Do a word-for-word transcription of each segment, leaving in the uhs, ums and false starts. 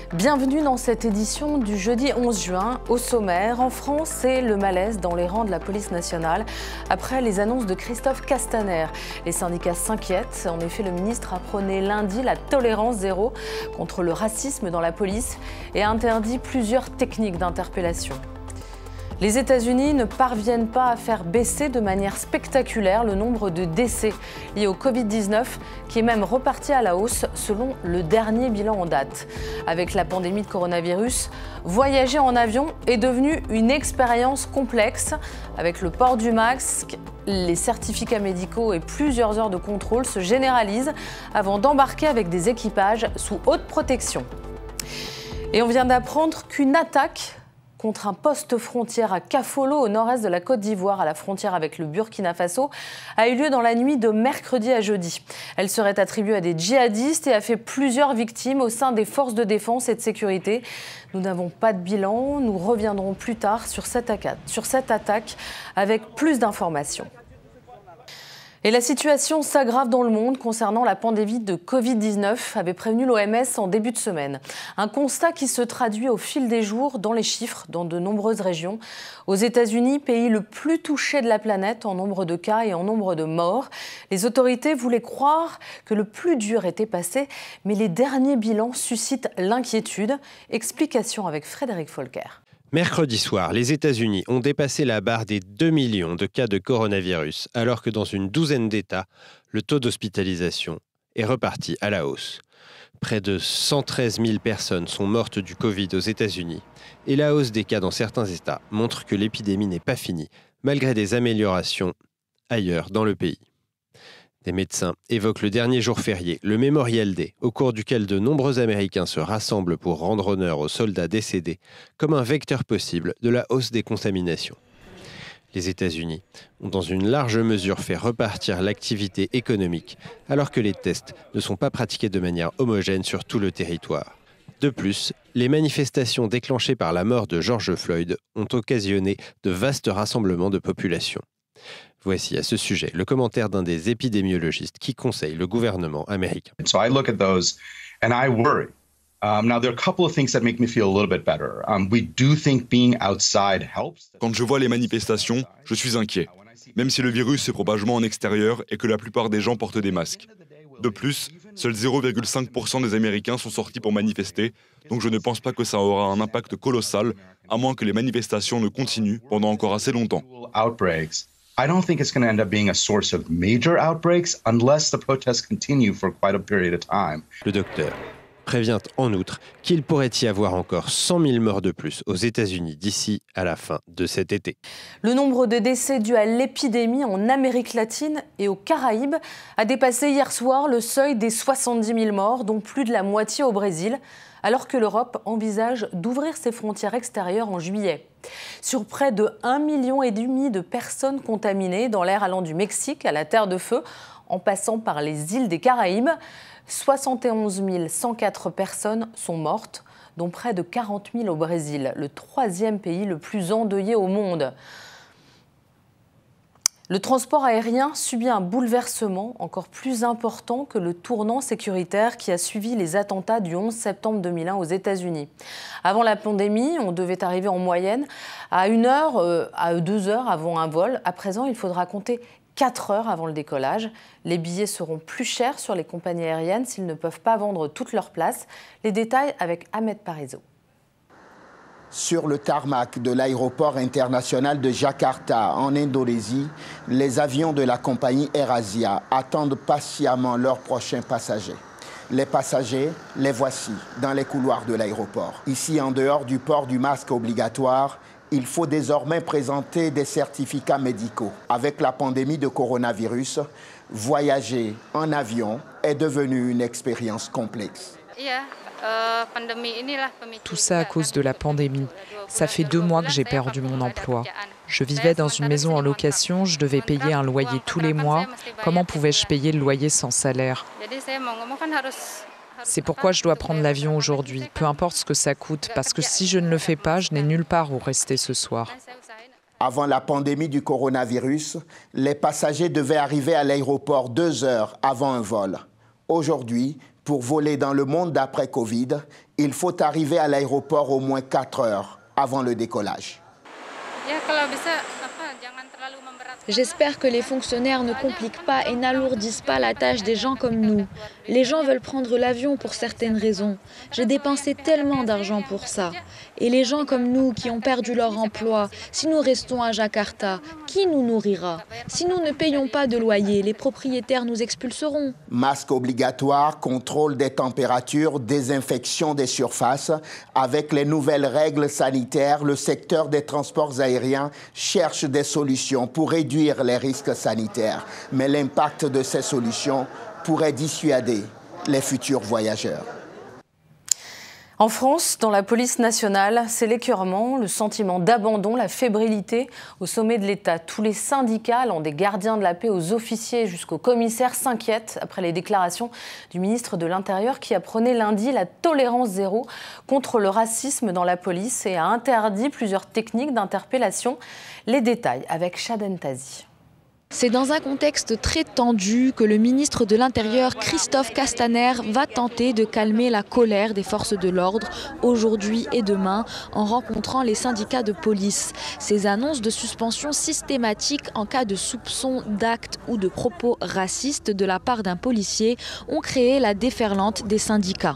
Bienvenue dans cette édition du jeudi onze juin. Au sommaire, en France, c'est le malaise dans les rangs de la police nationale après les annonces de Christophe Castaner. Les syndicats s'inquiètent. En effet, le ministre a prôné lundi la tolérance zéro contre le racisme dans la police et a interdit plusieurs techniques d'interpellation. Les États-Unis ne parviennent pas à faire baisser de manière spectaculaire le nombre de décès liés au Covid dix-neuf, qui est même reparti à la hausse selon le dernier bilan en date. Avec la pandémie de coronavirus, voyager en avion est devenu une expérience complexe. Avec le port du masque, les certificats médicaux et plusieurs heures de contrôle se généralisent avant d'embarquer avec des équipages sous haute protection. Et on vient d'apprendre qu'une attaque contre un poste frontière à Kafolo, au nord-est de la Côte d'Ivoire, à la frontière avec le Burkina Faso, a eu lieu dans la nuit de mercredi à jeudi. Elle serait attribuée à des djihadistes et a fait plusieurs victimes au sein des forces de défense et de sécurité. Nous n'avons pas de bilan, nous reviendrons plus tard sur cette attaque, sur cette attaque avec plus d'informations. Et la situation s'aggrave dans le monde concernant la pandémie de Covid dix-neuf, avait prévenu l'O M S en début de semaine. Un constat qui se traduit au fil des jours dans les chiffres dans de nombreuses régions. Aux États-Unis, pays le plus touché de la planète en nombre de cas et en nombre de morts, les autorités voulaient croire que le plus dur était passé, mais les derniers bilans suscitent l'inquiétude. Explication avec Frédéric Folker. Mercredi soir, les États-Unis ont dépassé la barre des deux millions de cas de coronavirus, alors que dans une douzaine d'États, le taux d'hospitalisation est reparti à la hausse. Près de cent treize mille personnes sont mortes du Covid aux États-Unis, et la hausse des cas dans certains États montre que l'épidémie n'est pas finie, malgré des améliorations ailleurs dans le pays. Des médecins évoquent le dernier jour férié, le Memorial Day, au cours duquel de nombreux Américains se rassemblent pour rendre honneur aux soldats décédés, comme un vecteur possible de la hausse des contaminations. Les États-Unis ont dans une large mesure fait repartir l'activité économique, alors que les tests ne sont pas pratiqués de manière homogène sur tout le territoire. De plus, les manifestations déclenchées par la mort de George Floyd ont occasionné de vastes rassemblements de population. Voici à ce sujet le commentaire d'un des épidémiologistes qui conseille le gouvernement américain. So I look at those and I worry. Um, now there are a couple of things that make me feel a little bit better. Um, we do think being outside helps. Quand je vois les manifestations, je suis inquiet, même si le virus se propage en extérieur et que la plupart des gens portent des masques. De plus, seuls zéro virgule cinq pour cent des Américains sont sortis pour manifester, donc je ne pense pas que ça aura un impact colossal, à moins que les manifestations ne continuent pendant encore assez longtemps. Outbreaks. I don't think it's going to end up being a source of major outbreaks unless the protests continue for quite a period of time. Le docteur prévient en outre qu'il pourrait y avoir encore cent mille morts de plus aux États-Unis d'ici à la fin de cet été. Le nombre de décès dus à l'épidémie en Amérique latine et aux Caraïbes a dépassé hier soir le seuil des soixante-dix mille morts, dont plus de la moitié au Brésil, alors que l'Europe envisage d'ouvrir ses frontières extérieures en juillet. Sur près de un virgule cinq million de personnes contaminées dans l'air allant du Mexique à la Terre de Feu, en passant par les îles des Caraïbes, soixante et onze mille cent quatre personnes sont mortes, dont près de quarante mille au Brésil, le troisième pays le plus endeuillé au monde. Le transport aérien subit un bouleversement encore plus important que le tournant sécuritaire qui a suivi les attentats du onze septembre deux mille un aux États-Unis. Avant la pandémie, on devait arriver en moyenne à une heure, euh, à deux heures avant un vol. À présent, il faudra compter quatre heures avant le décollage. Les billets seront plus chers sur les compagnies aériennes s'ils ne peuvent pas vendre toutes leurs places. Les détails avec Ahmed Parizeau. Sur le tarmac de l'aéroport international de Jakarta, en Indonésie, les avions de la compagnie AirAsia attendent patiemment leurs prochains passagers. Les passagers, les voici dans les couloirs de l'aéroport. Ici, en dehors du port du masque obligatoire, il faut désormais présenter des certificats médicaux. Avec la pandémie de coronavirus, voyager en avion est devenu une expérience complexe. Tout ça à cause de la pandémie. Ça fait deux mois que j'ai perdu mon emploi. Je vivais dans une maison en location, je devais payer un loyer tous les mois. Comment pouvais-je payer le loyer sans salaire ? C'est pourquoi je dois prendre l'avion aujourd'hui, peu importe ce que ça coûte, parce que si je ne le fais pas, je n'ai nulle part où rester ce soir. Avant la pandémie du coronavirus, les passagers devaient arriver à l'aéroport deux heures avant un vol. Aujourd'hui, Pour voler dans le monde d'après Covid, il faut arriver à l'aéroport au moins quatre heures avant le décollage. J'espère que les fonctionnaires ne compliquent pas et n'alourdissent pas la tâche des gens comme nous. Les gens veulent prendre l'avion pour certaines raisons. J'ai dépensé tellement d'argent pour ça. Et les gens comme nous qui ont perdu leur emploi, si nous restons à Jakarta, qui nous nourrira? Si nous ne payons pas de loyer, les propriétaires nous expulseront. Masque obligatoire, contrôle des températures, désinfection des surfaces. Avec les nouvelles règles sanitaires, le secteur des transports aériens cherche des solutions pour réduire les risques sanitaires. Mais l'impact de ces solutions pourrait dissuader les futurs voyageurs. En France, dans la police nationale, c'est l'écœurement, le sentiment d'abandon, la fébrilité au sommet de l'État. Tous les syndicats, allant des gardiens de la paix aux officiers jusqu'aux commissaires, s'inquiètent après les déclarations du ministre de l'Intérieur qui a prôné lundi la tolérance zéro contre le racisme dans la police et a interdit plusieurs techniques d'interpellation. Les détails avec Shaden Tazi. C'est dans un contexte très tendu que le ministre de l'Intérieur, Christophe Castaner, va tenter de calmer la colère des forces de l'ordre aujourd'hui et demain en rencontrant les syndicats de police. Ces annonces de suspension systématique en cas de soupçon d'actes ou de propos racistes de la part d'un policier ont créé la déferlante des syndicats.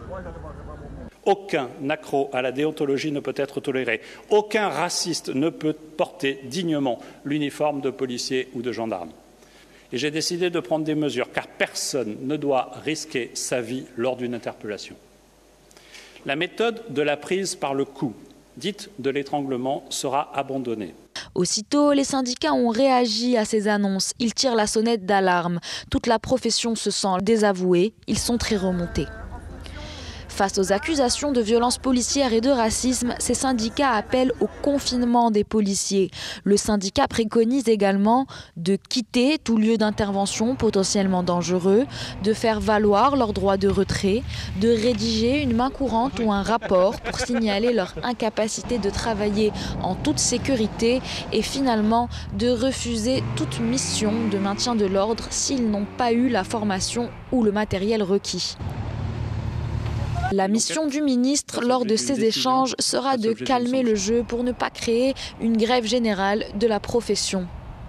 Aucun accroc à la déontologie ne peut être toléré. Aucun raciste ne peut porter dignement l'uniforme de policier ou de gendarme. Et j'ai décidé de prendre des mesures car personne ne doit risquer sa vie lors d'une interpellation. La méthode de la prise par le cou, dite de l'étranglement, sera abandonnée. Aussitôt, les syndicats ont réagi à ces annonces. Ils tirent la sonnette d'alarme. Toute la profession se sent désavouée. Ils sont très remontés. Face aux accusations de violences policières et de racisme, ces syndicats appellent au confinement des policiers. Le syndicat préconise également de quitter tout lieu d'intervention potentiellement dangereux, de faire valoir leur droit de retrait, de rédiger une main courante ou un rapport pour signaler leur incapacité de travailler en toute sécurité et finalement de refuser toute mission de maintien de l'ordre s'ils n'ont pas eu la formation ou le matériel requis. La mission du ministre lors de ces échanges sera de calmer le jeu pour ne pas créer une grève générale de la profession.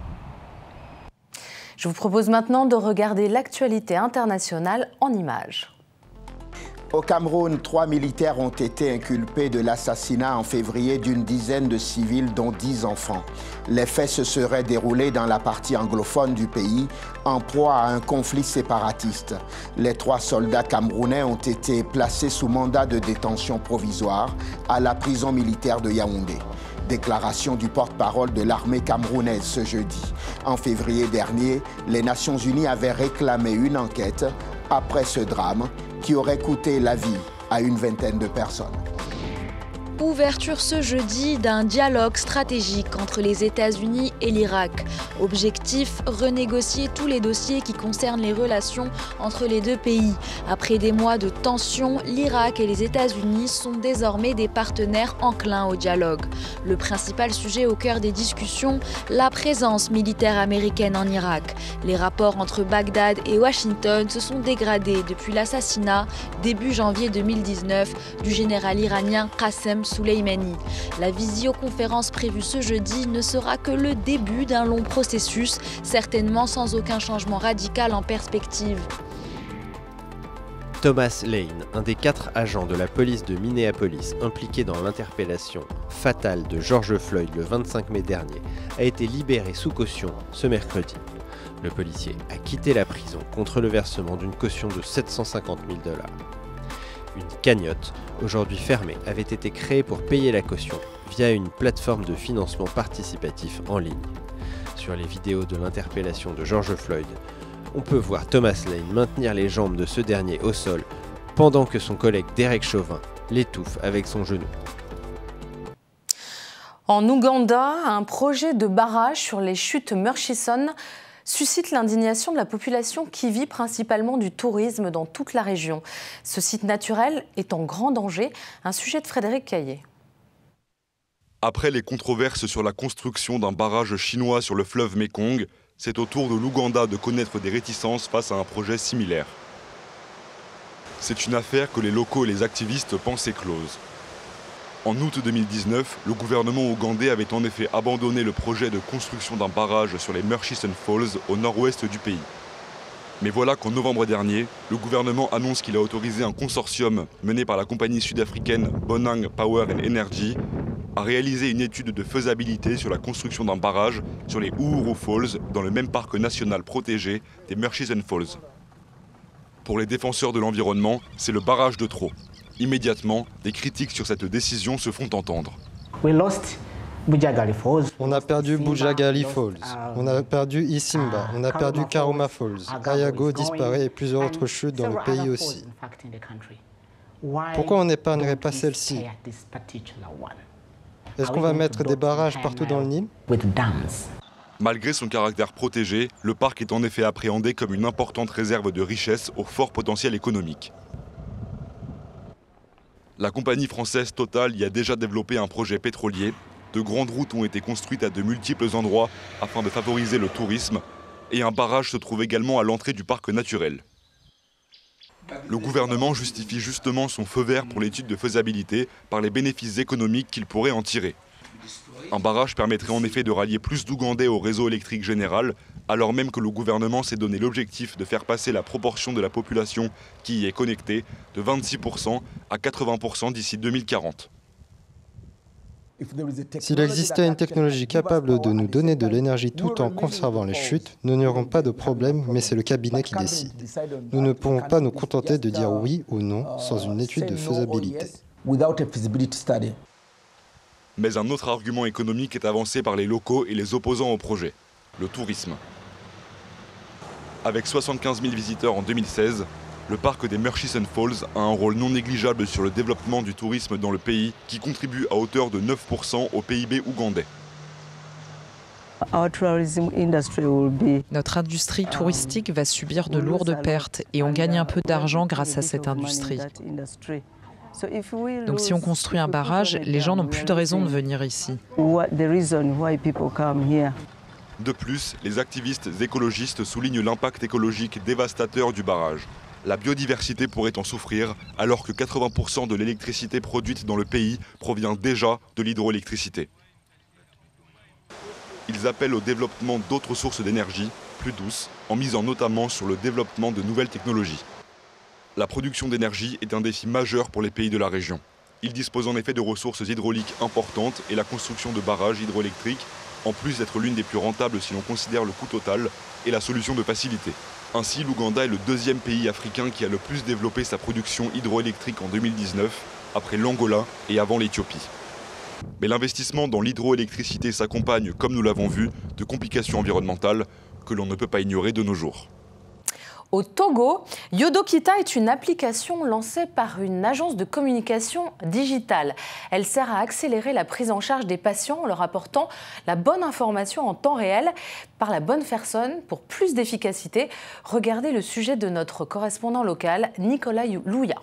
Je vous propose maintenant de regarder l'actualité internationale en images. Au Cameroun, trois militaires ont été inculpés de l'assassinat en février d'une dizaine de civils, dont dix enfants. Les faits se seraient déroulés dans la partie anglophone du pays, en proie à un conflit séparatiste. Les trois soldats camerounais ont été placés sous mandat de détention provisoire à la prison militaire de Yaoundé. Déclaration du porte-parole de l'armée camerounaise ce jeudi. En février dernier, les Nations Unies avaient réclamé une enquête après ce drame qui aurait coûté la vie à une vingtaine de personnes. Ouverture ce jeudi d'un dialogue stratégique entre les États-Unis et l'Irak. Objectif, renégocier tous les dossiers qui concernent les relations entre les deux pays. Après des mois de tensions, l'Irak et les États-Unis sont désormais des partenaires enclins au dialogue. Le principal sujet au cœur des discussions, la présence militaire américaine en Irak. Les rapports entre Bagdad et Washington se sont dégradés depuis l'assassinat, début janvier deux mille dix-neuf, du général iranien Qassem Soleimani. La visioconférence prévue ce jeudi ne sera que le début d'un long processus, certainement sans aucun changement radical en perspective. Thomas Lane, un des quatre agents de la police de Minneapolis impliqué dans l'interpellation fatale de George Floyd le vingt-cinq mai dernier, a été libéré sous caution ce mercredi. Le policier a quitté la prison contre le versement d'une caution de sept cent cinquante mille dollars. Une cagnotte, aujourd'hui fermée, avait été créée pour payer la caution via une plateforme de financement participatif en ligne. Sur les vidéos de l'interpellation de George Floyd, on peut voir Thomas Lane maintenir les jambes de ce dernier au sol pendant que son collègue Derek Chauvin l'étouffe avec son genou. En Ouganda, un projet de barrage sur les chutes Murchison suscite l'indignation de la population qui vit principalement du tourisme dans toute la région. Ce site naturel est en grand danger. Un sujet de Frédéric Caillé. Après les controverses sur la construction d'un barrage chinois sur le fleuve Mékong, c'est au tour de l'Ouganda de connaître des réticences face à un projet similaire. C'est une affaire que les locaux et les activistes pensaient close. En août deux mille dix-neuf, le gouvernement ougandais avait en effet abandonné le projet de construction d'un barrage sur les Murchison Falls au nord-ouest du pays. Mais voilà qu'en novembre dernier, le gouvernement annonce qu'il a autorisé un consortium mené par la compagnie sud-africaine Bonang Power and Energy à réaliser une étude de faisabilité sur la construction d'un barrage sur les Uhuru Falls dans le même parc national protégé des Murchison Falls. Pour les défenseurs de l'environnement, c'est le barrage de trop. Immédiatement, des critiques sur cette décision se font entendre. On a perdu Bujagali Falls, on a perdu Isimba, on a perdu Karuma Falls, Ayago disparaît et plusieurs autres chutes dans le pays aussi. Pourquoi on n'épargnerait pas celle-ci? Est-ce qu'on va mettre des barrages partout dans le Nil? Malgré son caractère protégé, le parc est en effet appréhendé comme une importante réserve de richesse au fort potentiel économique. La compagnie française Total y a déjà développé un projet pétrolier. De grandes routes ont été construites à de multiples endroits afin de favoriser le tourisme et un barrage se trouve également à l'entrée du parc naturel. Le gouvernement justifie justement son feu vert pour l'étude de faisabilité par les bénéfices économiques qu'il pourrait en tirer. Un barrage permettrait en effet de rallier plus d'Ougandais au réseau électrique général, alors même que le gouvernement s'est donné l'objectif de faire passer la proportion de la population qui y est connectée de vingt-six pour cent à quatre-vingts pour cent d'ici deux mille quarante. S'il existait une technologie capable de nous donner de l'énergie tout en conservant les chutes, nous n'aurons pas de problème, mais c'est le cabinet qui décide. Nous ne pourrons pas nous contenter de dire oui ou non sans une étude de faisabilité. Mais un autre argument économique est avancé par les locaux et les opposants au projet, le tourisme. Avec soixante-quinze mille visiteurs en deux mille seize, le parc des Murchison Falls a un rôle non négligeable sur le développement du tourisme dans le pays, qui contribue à hauteur de neuf pour cent au P I B ougandais. Notre industrie touristique va subir de lourdes pertes et on gagne un peu d'argent grâce à cette industrie. Donc si on construit un barrage, les gens n'ont plus de raison de venir ici. De plus, les activistes écologistes soulignent l'impact écologique dévastateur du barrage. La biodiversité pourrait en souffrir, alors que quatre-vingts pour cent de l'électricité produite dans le pays provient déjà de l'hydroélectricité. Ils appellent au développement d'autres sources d'énergie, plus douces, en misant notamment sur le développement de nouvelles technologies. La production d'énergie est un défi majeur pour les pays de la région. Ils disposent en effet de ressources hydrauliques importantes et la construction de barrages hydroélectriques, en plus d'être l'une des plus rentables si l'on considère le coût total, est la solution de facilité. Ainsi, l'Ouganda est le deuxième pays africain qui a le plus développé sa production hydroélectrique en deux mille dix-neuf, après l'Angola et avant l'Éthiopie. Mais l'investissement dans l'hydroélectricité s'accompagne, comme nous l'avons vu, de complications environnementales que l'on ne peut pas ignorer de nos jours. Au Togo, Yodokita est une application lancée par une agence de communication digitale. Elle sert à accélérer la prise en charge des patients en leur apportant la bonne information en temps réel par la bonne personne pour plus d'efficacité. Regardez le sujet de notre correspondant local, Nicolas Louya.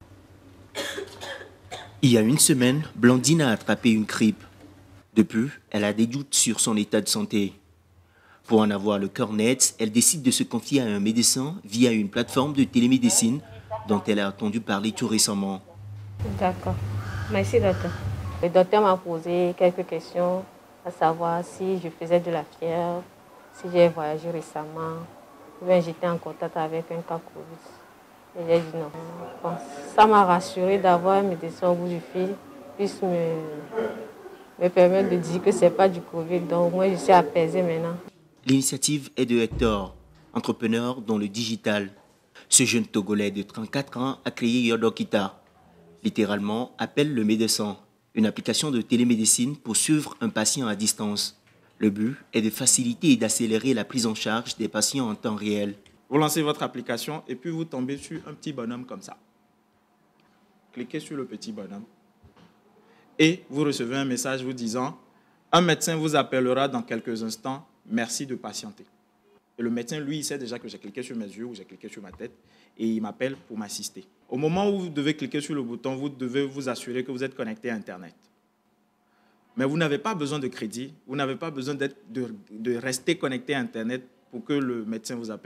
Il y a une semaine, Blandine a attrapé une grippe. Depuis, elle a des doutes sur son état de santé. Pour en avoir le cœur net, elle décide de se confier à un médecin via une plateforme de télémédecine dont elle a entendu parler tout récemment. D'accord. Merci, docteur. Le docteur m'a posé quelques questions, à savoir si je faisais de la fièvre, si j'ai voyagé récemment, ou bien j'étais en contact avec un cas Covid. Et j'ai dit non. Bon, ça m'a rassuré d'avoir un médecin au bout du fil, puisse me, me permettre de dire que ce n'est pas du Covid. Donc moi, je suis apaisée maintenant. L'initiative est de Hector, entrepreneur dans le digital. Ce jeune Togolais de trente-quatre ans a créé Yodokita, littéralement appelle le médecin, une application de télémédecine pour suivre un patient à distance. Le but est de faciliter et d'accélérer la prise en charge des patients en temps réel. Vous lancez votre application et puis vous tombez sur un petit bonhomme comme ça. Cliquez sur le petit bonhomme et vous recevez un message vous disant « Un médecin vous appellera dans quelques instants. Merci de patienter. » Et le médecin, lui, il sait déjà que j'ai cliqué sur mes yeux ou j'ai cliqué sur ma tête et il m'appelle pour m'assister. Au moment où vous devez cliquer sur le bouton, vous devez vous assurer que vous êtes connecté à Internet. Mais vous n'avez pas besoin de crédit, vous n'avez pas besoin d'être, de, de rester connecté à Internet pour que le médecin vous appelle.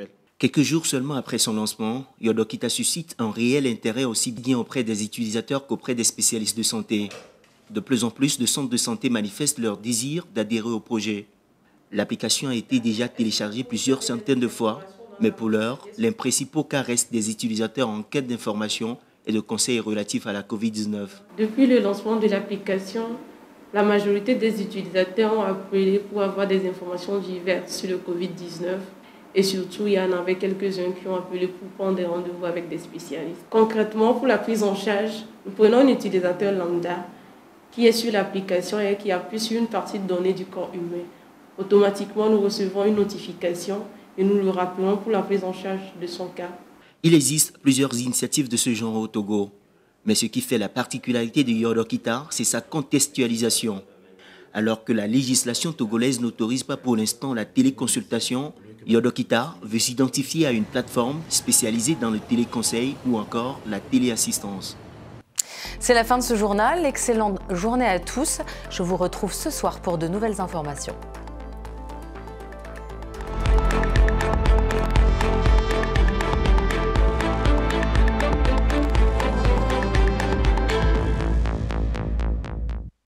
Quelques jours seulement après son lancement, Yodokita suscite un réel intérêt aussi bien auprès des utilisateurs qu'auprès des spécialistes de santé. De plus en plus de centres de santé manifestent leur désir d'adhérer au projet. L'application a été déjà téléchargée plusieurs centaines de fois, mais pour l'heure, les principaux cas restent des utilisateurs en quête d'informations et de conseils relatifs à la covid dix-neuf. Depuis le lancement de l'application, la majorité des utilisateurs ont appelé pour avoir des informations diverses sur le covid dix-neuf. Et surtout, il y en avait quelques-uns qui ont appelé pour prendre des rendez-vous avec des spécialistes. Concrètement, pour la prise en charge, nous prenons un utilisateur lambda qui est sur l'application et qui appuie sur une partie de données du corps humain. Automatiquement, nous recevons une notification et nous le rappelons pour la prise en charge de son cas. Il existe plusieurs initiatives de ce genre au Togo. Mais ce qui fait la particularité de Yodokita, c'est sa contextualisation. Alors que la législation togolaise n'autorise pas pour l'instant la téléconsultation, Yodokita veut s'identifier à une plateforme spécialisée dans le téléconseil ou encore la téléassistance. C'est la fin de ce journal. Excellente journée à tous. Je vous retrouve ce soir pour de nouvelles informations.